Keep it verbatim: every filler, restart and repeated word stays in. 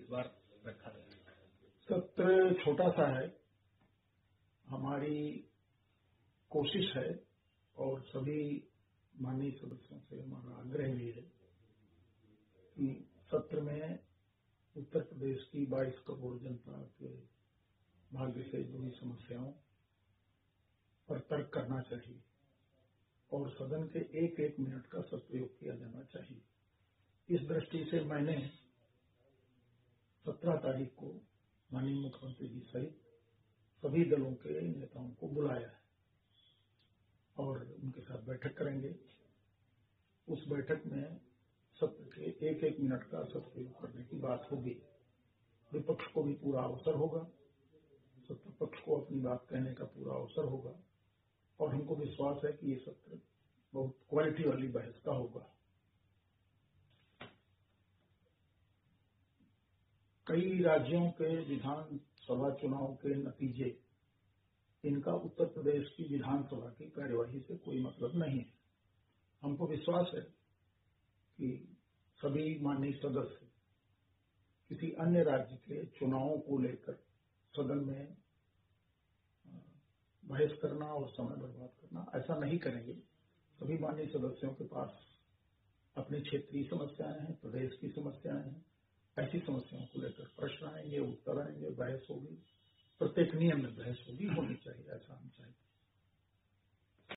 बार रखा है? सत्र छोटा सा है। हमारी कोशिश है और सभी माननीय सदस्यों से हमारा आग्रह भी है कि सत्र में उत्तर प्रदेश की बाईस करोड़ जनता के भाग्य से जुड़ी समस्याओं पर तर्क करना चाहिए और सदन के एक एक मिनट का सदुपयोग किया जाना चाहिए। इस दृष्टि से मैंने सत्रह तारीख को माननीय मुख्यमंत्री जी सहित सभी दलों के नेताओं को बुलाया है और उनके साथ बैठक करेंगे। उस बैठक में सत्र के एक एक मिनट का सदुपयोग करने की बात होगी। विपक्ष को भी पूरा अवसर होगा, सत्ता पक्ष को अपनी बात कहने का पूरा अवसर होगा और हमको विश्वास है कि ये सत्र बहुत क्वालिटी वाली बहस का होगा। कई राज्यों के विधानसभा चुनाव के नतीजे, इनका उत्तर प्रदेश की विधानसभा की कार्यवाही से कोई मतलब नहीं है। हमको विश्वास है कि सभी माननीय सदस्य किसी अन्य राज्य के चुनावों को लेकर सदन में बहस करना और समय बर्बाद करना ऐसा नहीं करेंगे। सभी माननीय सदस्यों के पास अपनी क्षेत्रीय समस्याएं हैं, प्रदेश की समस्याएं हैं। ऐसी समस्याओं को लेकर प्रश्न आएंगे, उत्तर आएंगे, बहस होगी, प्रत्येक नियम में बहस होगी, होनी चाहिए, ऐसा